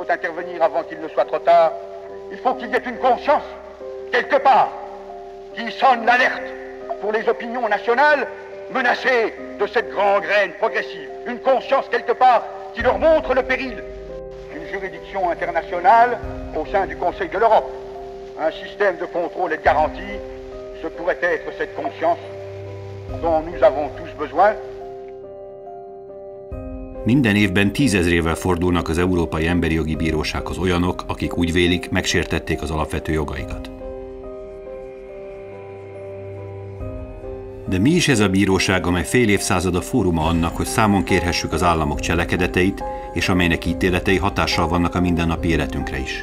faut intervenir avant qu'il ne soit trop tard. Il faut qu'il y ait une conscience, quelque part, qui sonne l'alerte pour les opinions nationales menacées de cette gangrène progressive. Une conscience, quelque part, qui leur montre le péril. Une juridiction internationale au sein du Conseil de l'Europe. Un système de contrôle et de garantie, ce pourrait être cette conscience dont nous avons tous besoin. Minden évben 10 000-ével fordulnak az Európai Emberi Jogi Bírósághoz olyanok, akik úgy vélik, megsértették az alapvető jogaikat. De mi is ez a bíróság, amely fél évszázada fóruma annak, hogy számon kérhessük az államok cselekedeteit, és amelynek ítéletei hatással vannak a mindennapi életünkre is?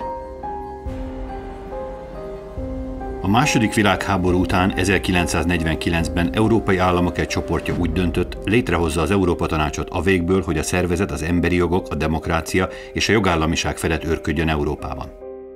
A második világháború után 1949-ben európai államok egy csoportja úgy döntött, létrehozza az Európa-tanácsot a végből, hogy a szervezet az emberi jogok, a demokrácia és a jogállamiság felett őrködjön Európában.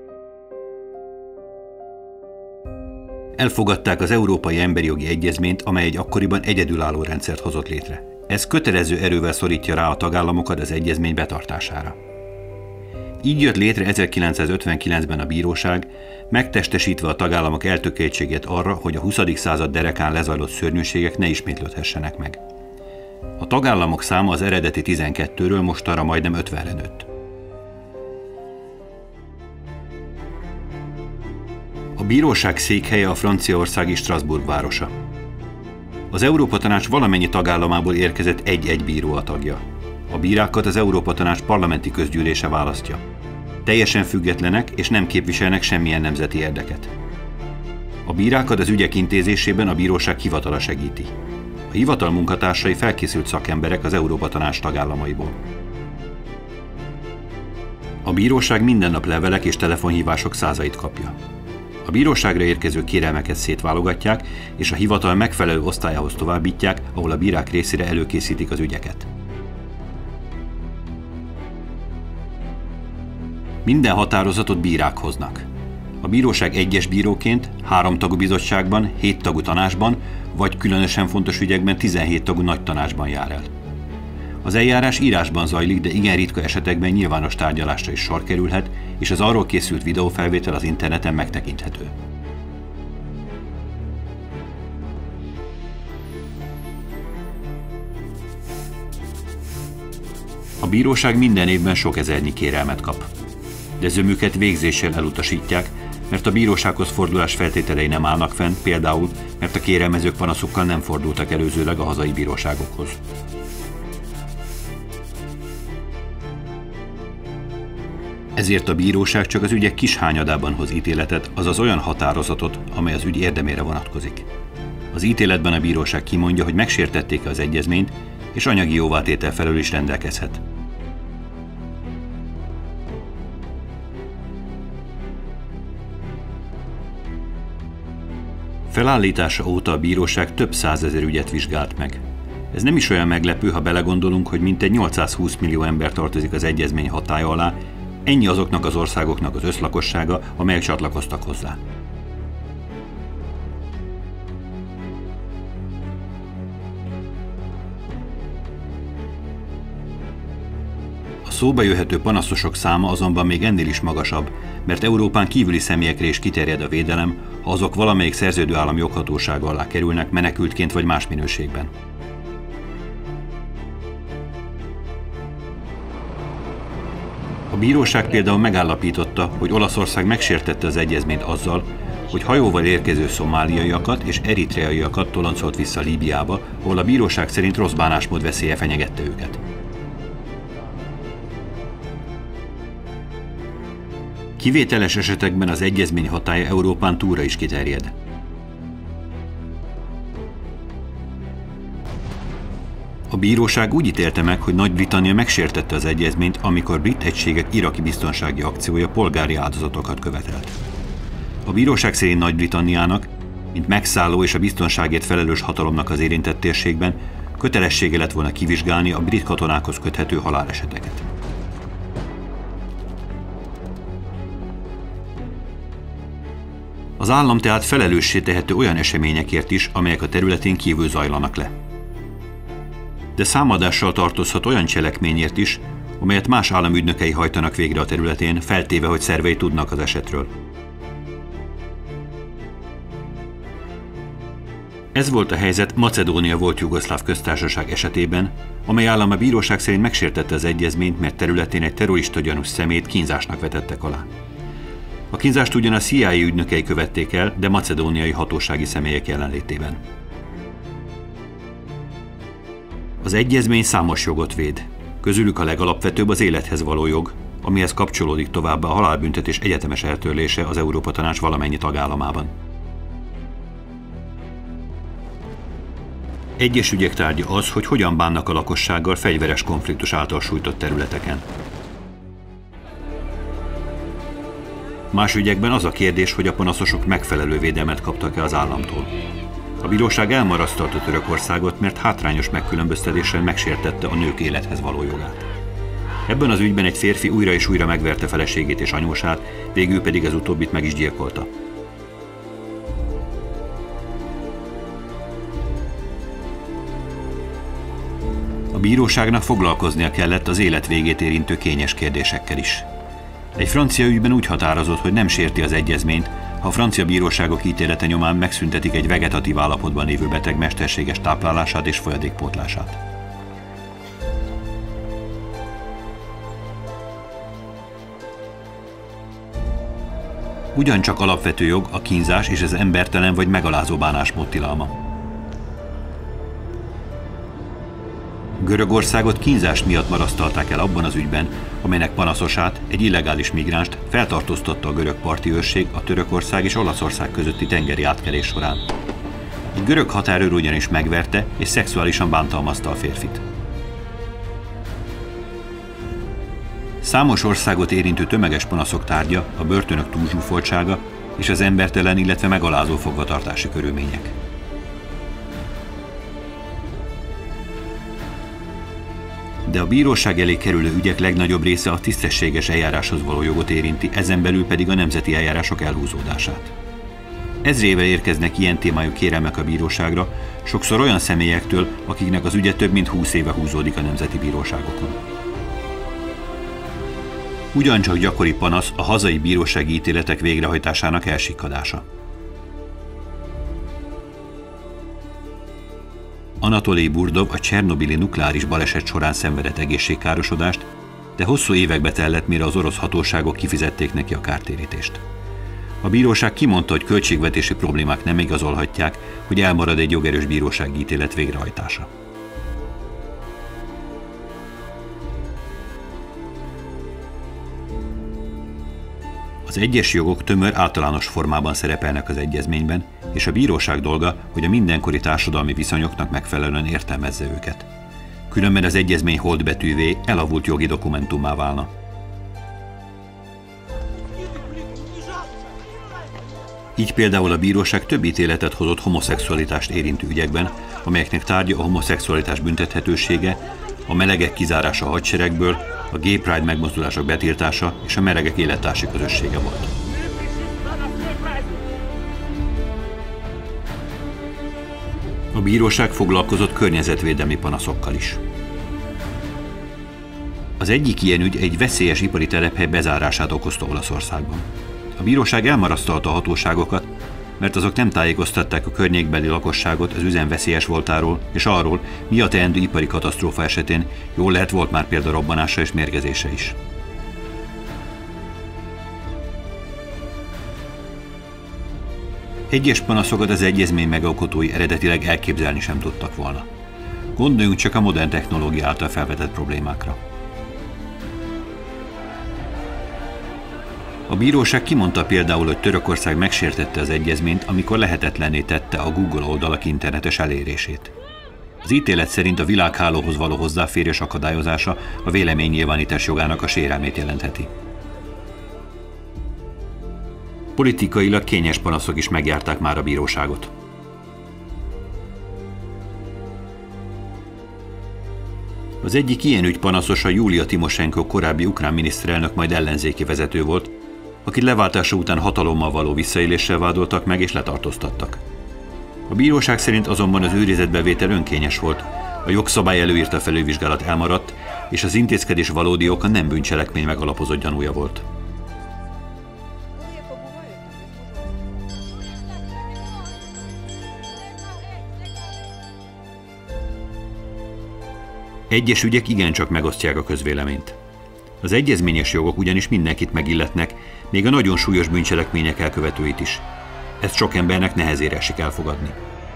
Elfogadták az Európai Emberi Jogi Egyezményt, amely egy akkoriban egyedülálló rendszert hozott létre. Ez kötelező erővel szorítja rá a tagállamokat az egyezmény betartására. Így jött létre 1959-ben a bíróság, megtestesítve a tagállamok eltökéltségét arra, hogy a 20. század derekán lezajlott szörnyűségek ne ismétlődhessenek meg. A tagállamok száma az eredeti 12-ről mostanra majdnem 50-re nőtt. A bíróság székhelye a franciaországi Strasbourg városa. Az Európa-tanács valamennyi tagállamából érkezett egy bíró a tagja. A bírákat az Európa-tanács parlamenti közgyűlése választja. Teljesen függetlenek és nem képviselnek semmilyen nemzeti érdeket. A bírákat az ügyek intézésében a bíróság hivatala segíti. A hivatal munkatársai felkészült szakemberek az Európa-tanács tagállamaiból. A bíróság minden nap levelek és telefonhívások százait kapja. A bíróságra érkező kérelmeket szétválogatják, és a hivatal megfelelő osztályához továbbítják, ahol a bírák részére előkészítik az ügyeket. Minden határozatot bírák hoznak. A bíróság egyes bíróként 3 tagú bizottságban, 7 tagú tanácsban, vagy különösen fontos ügyekben 17 tagú nagy tanácsban jár el. Az eljárás írásban zajlik, de igen ritka esetekben nyilvános tárgyalásra is sor kerülhet, és az arról készült videófelvétel az interneten megtekinthető. A bíróság minden évben sok ezernyi kérelmet kap. De zömüket végzéssel elutasítják, mert a bírósághoz fordulás feltételei nem állnak fenn, például, mert a kérelmezők panaszokkal nem fordultak előzőleg a hazai bíróságokhoz. Ezért a bíróság csak az ügyek kis hányadában hoz ítéletet, azaz olyan határozatot, amely az ügy érdemére vonatkozik. Az ítéletben a bíróság kimondja, hogy megsértették az egyezményt, és anyagi jóvátétel felől is rendelkezhet. Felállítása óta a bíróság több százezer ügyet vizsgált meg. Ez nem is olyan meglepő, ha belegondolunk, hogy mintegy 820 millió ember tartozik az egyezmény hatálya alá, ennyi azoknak az országoknak az összlakossága, amelyek csatlakoztak hozzá. A szóba jöhető panaszosok száma azonban még ennél is magasabb, mert Európán kívüli személyekre is kiterjed a védelem, ha azok valamelyik szerződő állam joghatósága alá kerülnek menekültként vagy más minőségben. A bíróság például megállapította, hogy Olaszország megsértette az egyezményt azzal, hogy hajóval érkező szomáliaiakat és eritreaiakat toloncolt vissza Líbiába, ahol a bíróság szerint rossz bánásmód veszélye fenyegette őket. Kivételes esetekben az egyezmény hatálya Európán túlra is kiterjed. A bíróság úgy ítélte meg, hogy Nagy-Britannia megsértette az egyezményt, amikor brit egységek iraki biztonsági akciója polgári áldozatokat követelt. A bíróság szerint Nagy-Britanniának, mint megszálló és a biztonságért felelős hatalomnak az érintett térségben, kötelessége lett volna kivizsgálni a brit katonákhoz köthető haláleseteket. Az állam tehát felelőssé tehető olyan eseményekért is, amelyek a területén kívül zajlanak le. De számadással tartozhat olyan cselekményért is, amelyet más állam ügynökei hajtanak végre a területén, feltéve, hogy szervei tudnak az esetről. Ez volt a helyzet Macedónia volt Jugoszláv köztársaság esetében, amely állam a bíróság szerint megsértette az egyezményt, mert területén egy terrorista gyanús személyt kínzásnak vetettek alá. A kínzást ugyan a CIA ügynökei követték el, de macedóniai hatósági személyek jelenlétében. Az egyezmény számos jogot véd. Közülük a legalapvetőbb az élethez való jog, amihez kapcsolódik továbbá a halálbüntetés egyetemes eltörlése az Európa Tanács valamennyi tagállamában. Egyes ügyek tárgya az, hogy hogyan bánnak a lakossággal fegyveres konfliktus által sújtott területeken. Más ügyekben az a kérdés, hogy a panaszosok megfelelő védelmet kaptak-e az államtól. A bíróság elmarasztalta Törökországot, mert hátrányos megkülönböztetéssel megsértette a nők élethez való jogát. Ebben az ügyben egy férfi újra és újra megverte feleségét és anyósát, végül pedig az utóbbit meg is gyilkolta. A bíróságnak foglalkoznia kellett az élet végét érintő kényes kérdésekkel is. Egy francia ügyben úgy határozott, hogy nem sérti az egyezményt, ha a francia bíróságok ítélete nyomán megszüntetik egy vegetatív állapotban lévő beteg mesterséges táplálását és folyadékpótlását. Ugyancsak alapvető jog a kínzás és az embertelen vagy megalázó bánásmód tilalma. Görögországot kínzás miatt marasztalták el abban az ügyben, amelynek panaszosát, egy illegális migránst feltartóztatta a görög parti őrség a Törökország és Olaszország közötti tengeri átkelés során. Egy görög határőr ugyanis megverte és szexuálisan bántalmazta a férfit. Számos országot érintő tömeges panaszok tárgya a börtönök túlzsúfoltsága és az embertelen, illetve megalázó fogvatartási körülmények. De a bíróság elé kerülő ügyek legnagyobb része a tisztességes eljáráshoz való jogot érinti, ezen belül pedig a nemzeti eljárások elhúzódását. Ezrével érkeznek ilyen témájú kérelmek a bíróságra, sokszor olyan személyektől, akiknek az ügye több mint 20 éve húzódik a nemzeti bíróságokon. Ugyancsak gyakori panasz a hazai bírósági ítéletek végrehajtásának elsikkadása. Anatolij Burdov a csernobili nukleáris baleset során szenvedett egészségkárosodást, de hosszú évekbe tellett, mire az orosz hatóságok kifizették neki a kártérítést. A bíróság kimondta, hogy költségvetési problémák nem igazolhatják, hogy elmarad egy jogerős bírósági ítélet végrehajtása. Az egyes jogok tömör általános formában szerepelnek az egyezményben, és a bíróság dolga, hogy a mindenkori társadalmi viszonyoknak megfelelően értelmezze őket. Különben az egyezmény holdbetűvé, elavult jogi dokumentummá válna. Így például a bíróság több ítéletet hozott homoszexualitást érintő ügyekben, amelyeknek tárgya a homoszexualitás büntethetősége, a melegek kizárása a hadseregből, a gay pride megmozdulások betiltása és a melegek élettársi közössége volt. A bíróság foglalkozott környezetvédelmi panaszokkal is. Az egyik ilyen ügy egy veszélyes ipari telephely bezárását okozta Olaszországban. A bíróság elmarasztalta a hatóságokat, mert azok nem tájékoztatták a környékbeli lakosságot az üzem veszélyes voltáról és arról, mi a teendő ipari katasztrófa esetén, jól lehet volt már példa robbanása és mérgezése is. Egyes panaszokat az egyezmény megalkotói eredetileg elképzelni sem tudtak volna. Gondoljunk csak a modern technológia által felvetett problémákra. A bíróság kimondta például, hogy Törökország megsértette az egyezményt, amikor lehetetlenné tette a Google oldalak internetes elérését. Az ítélet szerint a világhálóhoz való hozzáférés akadályozása a véleménynyilvánítás jogának a sérelmét jelentheti. Politikailag kényes panaszok is megjárták már a bíróságot. Az egyik ilyen ügy panaszosa Júlia Timosenko korábbi ukrán miniszterelnök, majd ellenzéki vezető volt, akit leváltása után hatalommal való visszaéléssel vádoltak meg és letartóztattak. A bíróság szerint azonban az őrizetbevétel önkényes volt, a jogszabály előírta felülvizsgálat elmaradt, és az intézkedés valódi oka nem bűncselekmény megalapozott gyanúja volt. Egyes ügyek igencsak megosztják a közvéleményt. Az egyezményes jogok ugyanis mindenkit megilletnek, még a nagyon súlyos bűncselekmények elkövetőit is. Ezt sok embernek nehezére esik elfogadni.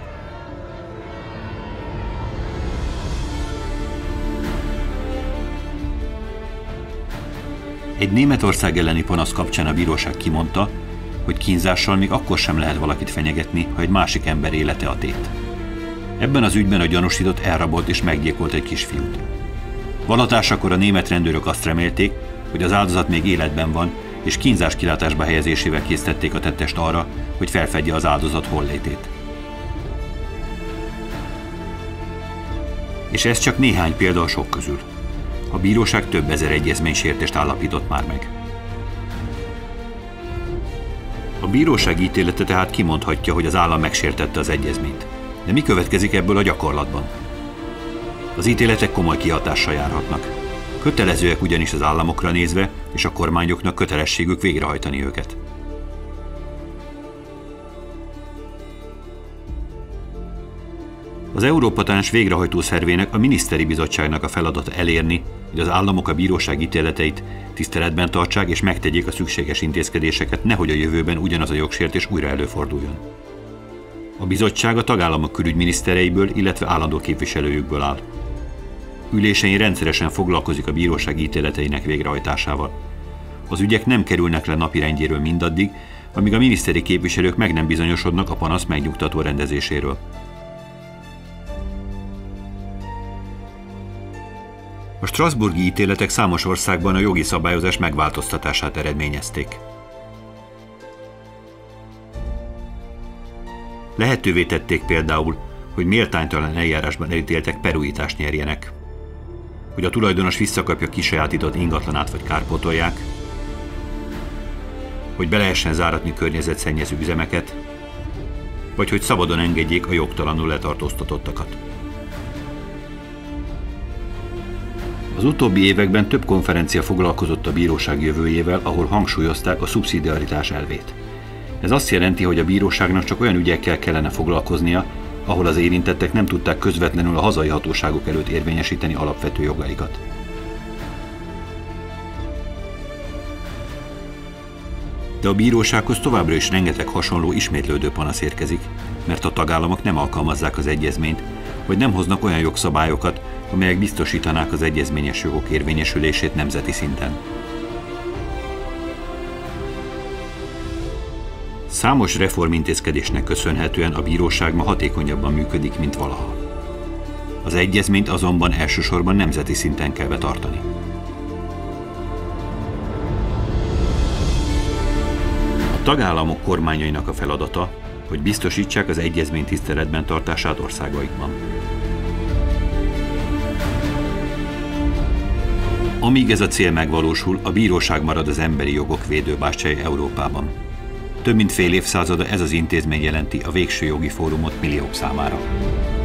Egy Németország elleni panasz kapcsán a bíróság kimondta, hogy kínzással még akkor sem lehet valakit fenyegetni, ha egy másik ember élete a tét. Ebben az ügyben a gyanúsított elrabolt és meggyilkolt egy kisfiút. Vallatásakor a német rendőrök azt remélték, hogy az áldozat még életben van, és kínzás kilátásba helyezésével késztették a tettest arra, hogy felfedje az áldozat hollétét. És ez csak néhány példa a sok közül. A bíróság több ezer egyezménysértést állapított már meg. A bíróság ítélete tehát kimondhatja, hogy az állam megsértette az egyezményt. De mi következik ebből a gyakorlatban? Az ítéletek komoly kihatással járhatnak. Kötelezőek ugyanis az államokra nézve, és a kormányoknak kötelességük végrehajtani őket. Az Európa Tanács végrehajtó szervének, a miniszteri bizottságnak a feladata elérni, hogy az államok a bíróság ítéleteit tiszteletben tartsák és megtegyék a szükséges intézkedéseket, nehogy a jövőben ugyanaz a jogsértés újra előforduljon. A bizottság a tagállamok külügyminisztereiből, illetve állandó képviselőjükből áll. Ülésein rendszeresen foglalkozik a bíróság ítéleteinek végrehajtásával. Az ügyek nem kerülnek le napirendjéről mindaddig, amíg a miniszteri képviselők meg nem bizonyosodnak a panasz megnyugtató rendezéséről. A strasbourgi ítéletek számos országban a jogi szabályozás megváltoztatását eredményezték. Lehetővé tették például, hogy méltánytalan eljárásban elítéltek peruítást nyerjenek, hogy a tulajdonos visszakapja kisajátított ingatlanát vagy kárpótolják, hogy be lehessen záratni környezetszennyező üzemeket, vagy hogy szabadon engedjék a jogtalanul letartóztatottakat. Az utóbbi években több konferencia foglalkozott a bíróság jövőjével, ahol hangsúlyozták a szubszidiaritás elvét. Ez azt jelenti, hogy a bíróságnak csak olyan ügyekkel kellene foglalkoznia, ahol az érintettek nem tudták közvetlenül a hazai hatóságok előtt érvényesíteni alapvető jogaikat. De a bírósághoz továbbra is rengeteg hasonló ismétlődő panasz érkezik, mert a tagállamok nem alkalmazzák az egyezményt, vagy nem hoznak olyan jogszabályokat, amelyek biztosítanák az egyezményes jogok érvényesülését nemzeti szinten. Számos reformintézkedésnek köszönhetően a bíróság ma hatékonyabban működik, mint valaha. Az egyezményt azonban elsősorban nemzeti szinten kell betartani. A tagállamok kormányainak a feladata, hogy biztosítsák az egyezmény tiszteletben tartását országaikban. Amíg ez a cél megvalósul, a bíróság marad az emberi jogok védőbástyája Európában. Több mint fél évszázada ez az intézmény jelenti a végső jogi fórumot milliók számára.